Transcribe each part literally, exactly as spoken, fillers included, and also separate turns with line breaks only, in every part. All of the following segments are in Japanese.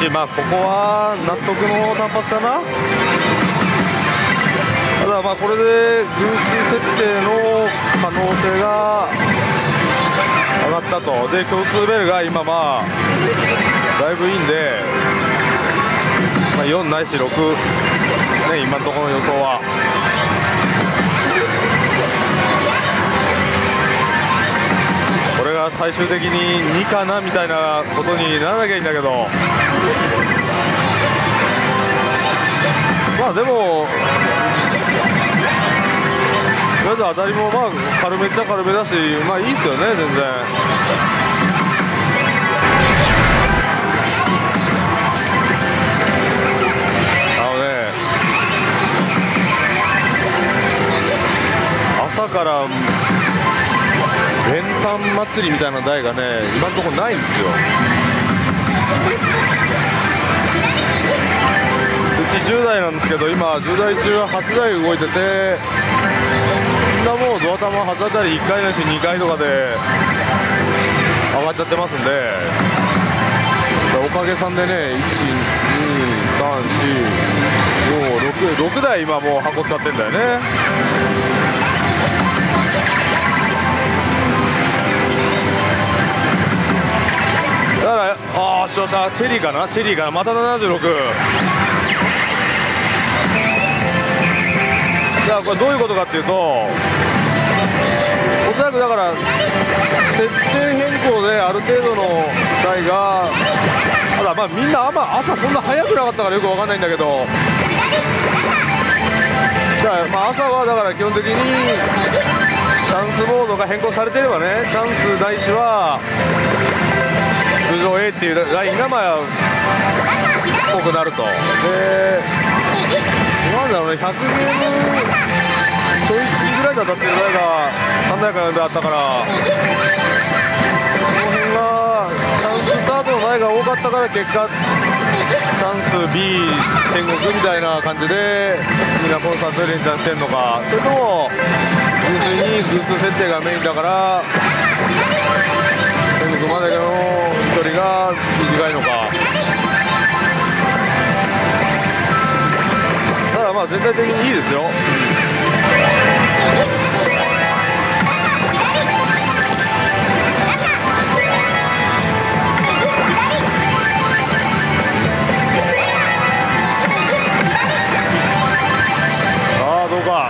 し、まあここは納得の単発かな。ただまあこれでグースティ設定の可能性が上がったと。で共通ベルが今まあだいぶいいんで、まあ、よんないしろくね、今のところの予想は。これが最終的ににかなみたいなことにならなきゃいいんだけど、まあでもとりあえず当たりもまあ軽めっちゃ軽めだし、まあいいですよね全然。あのね、朝から練炭祭りみたいな台がね今のところないんですよ。うちじゅうだいなんですけど、今じゅうだい中ははちだい動いてて、みんなもうドア玉はちあたりいっかいないしにかいとかで上がっちゃってますんで、おかげさんでねいちにさんしごろくろくだい今もう箱使ってんだよね。だから、ああ、しょしゃ、チェリーかな、チェリーかな、またななじゅうろく。だからこれどういうことかっていうと、おそらくだから設定変更である程度の台が、ただまあみんなあんま朝そんな早くなかったからよくわかんないんだけど、じゃあまあ朝はだから基本的にチャンスモードが変更されてればね、チャンスないしは通常 A っていうラインがまあ多くなると。でなんだろうね、ひゃくゲームちょい過ぎぐらいで当たってるぐらいがさんだいかよんだいあったから、この辺がチャンススタートの前が多かったから結果チャンス B 天国みたいな感じでみんなコンスタントで連チャンしてるのか、それとも純粋に偶数設定がメインだから天国までの距離が短いのか。ただまあ全体的にいいですよ。ああどうか。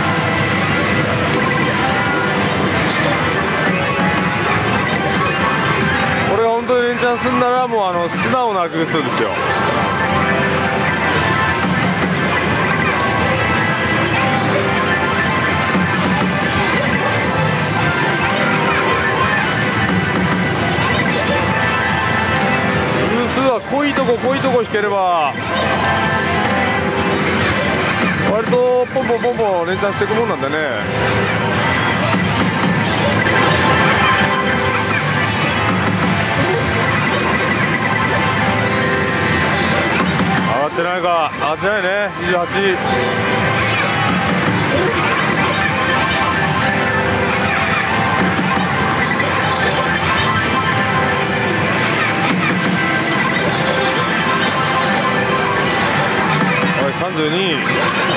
これが本当に連チャンすんならもうあの素直な偶数ですよ。濃いとこ濃いとこ引ければ割とポンポンポンポン連チャンしていくもんなんでね。上がってないか、上がってないね。にじゅうはちさんじゅうに、えー、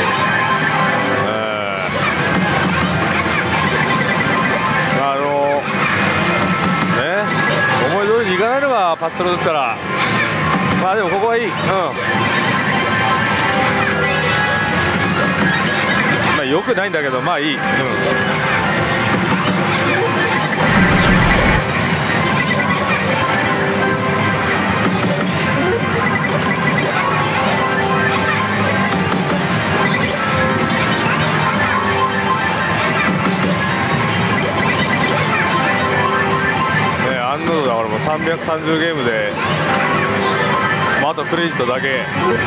あのね、思い通りにいかないのがパストロですから、まあでもここはいい、うん、まあよくないんだけどまあいい、うん。だからもうさんびゃくさんじゅうゲームで、まあ、あとクレジットだけ、え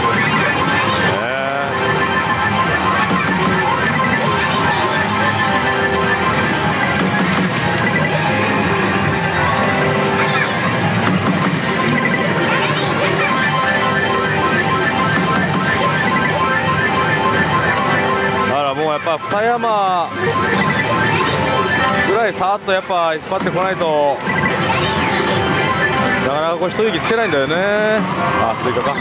ー、だからもうやっぱ二山ぐらいさーっとやっぱ引っ張ってこないとなかなかこう一息つけないんだよね。あ、スイカか。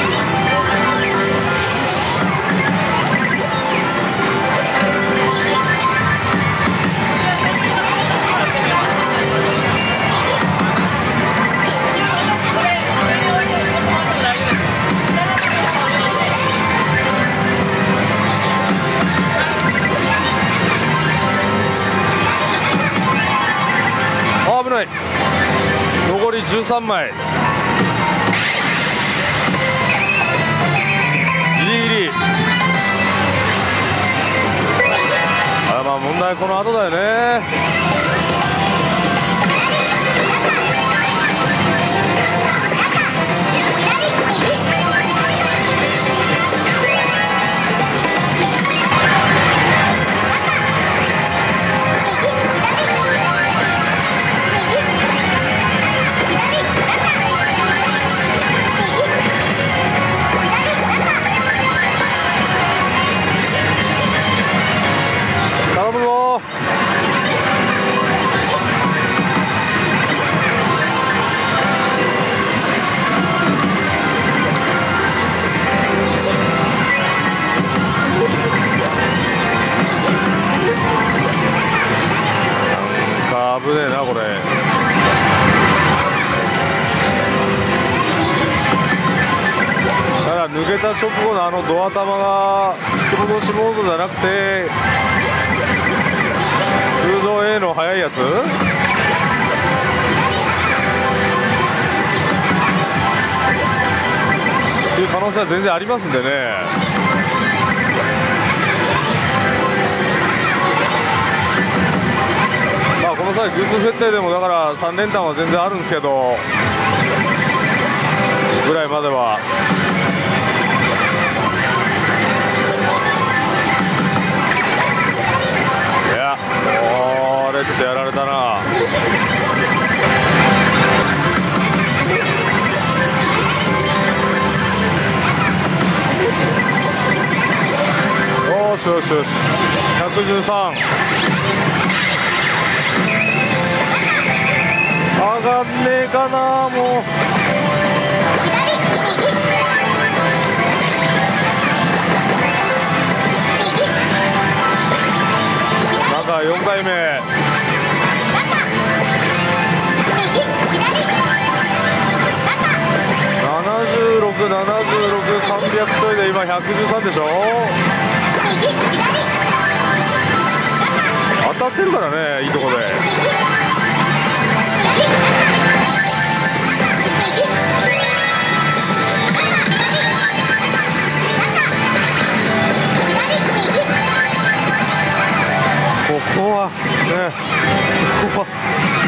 あ、危ない。残りじゅうさんまい。ギリギリ。あ、まあ問題この後だよね。頼むぞ。なんか危ねえなこれ。だから抜けた直後のあのドア玉が引き戻しモードじゃなくて通常 A の速いやつっていう可能性は全然ありますんでね。まあこの際偶数設定でもだからさん連単は全然あるんですけどぐらいまでは。いや、これちょっとやられたな。よしよしよし、ひゃくじゅうさん。上がんねえかな、もう。中よんかいめ。ななじゅうろく、ななじゅうろく、さんびゃくちょいで今ひゃくじゅうさんでしょ。当たってるからね、いいとこで。ここはね、ここは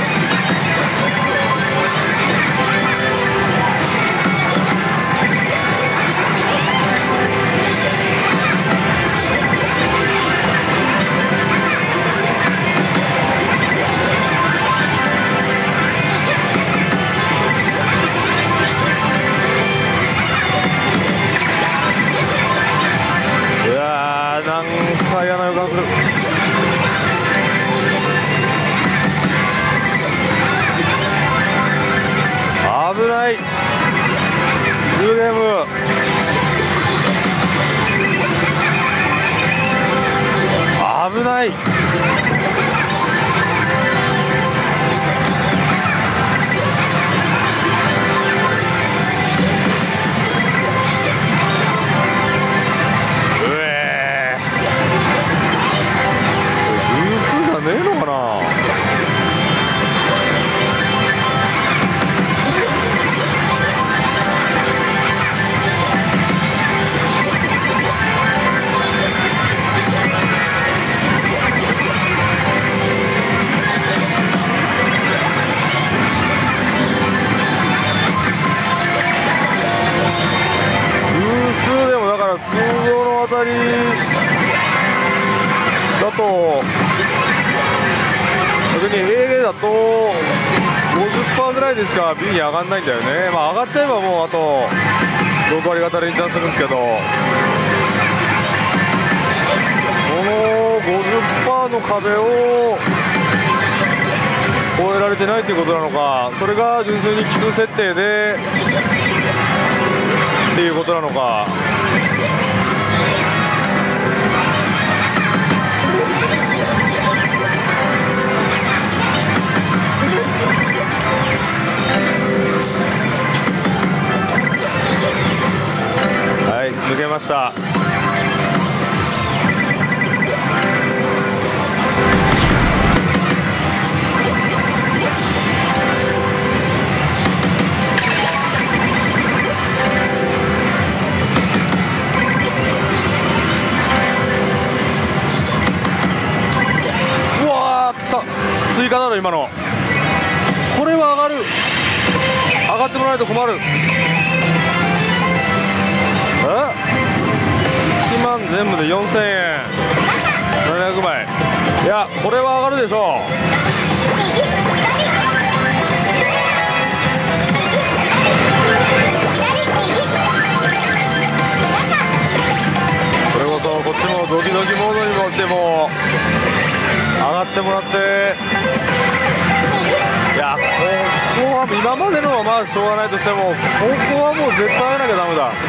いやー、なんか嫌な予感する。危ない。フルゲーム。危ない。うえー。偶数じゃねえのかな。通常の当たりだと逆に エー だと ごじゅっパーセント ぐらいでしか B に上がんないんだよね。まあ上がっちゃえばもうあとろく割方連チャンするんですけど、この ごじゅっパーセント の壁を超えらられてないということなのか、それが純粋に奇数設定でっていうことなのか。はい、抜けました。追加だろ今の。これは上がる、上がってもらわないと困る。えいちまん全部でよんせんえん、ななひゃくまい。いやこれは上がるでしょう。これこそこっちもドキドキモードに乗っても上がってもらって、いやここは今までのはまあしょうがないとしても、ここはもう絶対上げなきゃダメだ。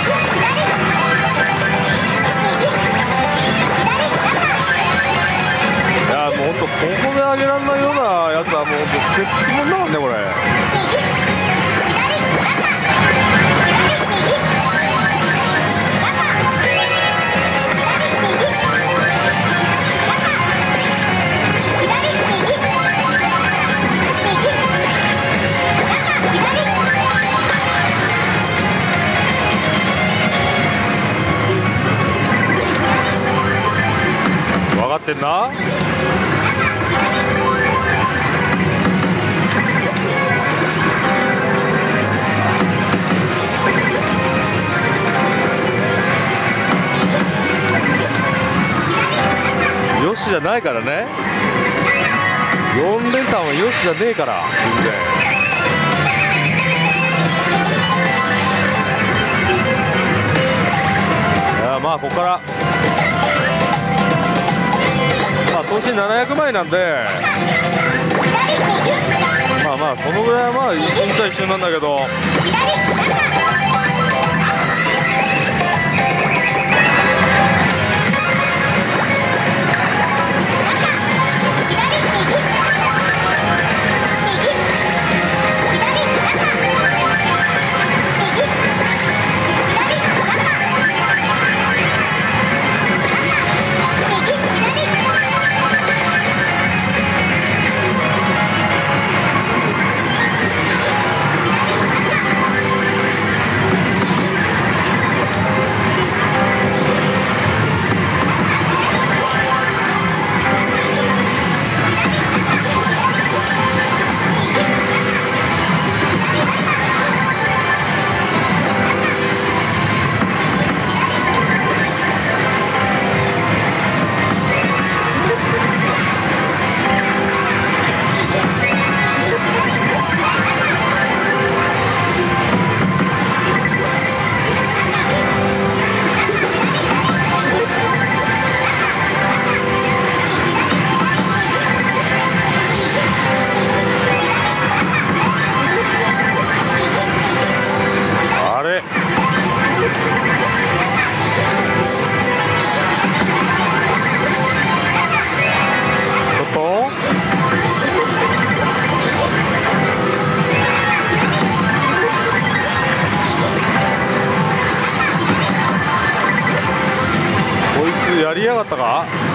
いやもうほんとここで上げられないようなやつはもう絶対もんだもんねこれ。分かってんな。よしじゃないからね。よん連単はよしじゃねえから全然。いやまあここからまあ投資ななひゃくまいなんで、まあまあそのぐらいはまあ一瞬っちゃ一瞬なんだけど、やりやがったか。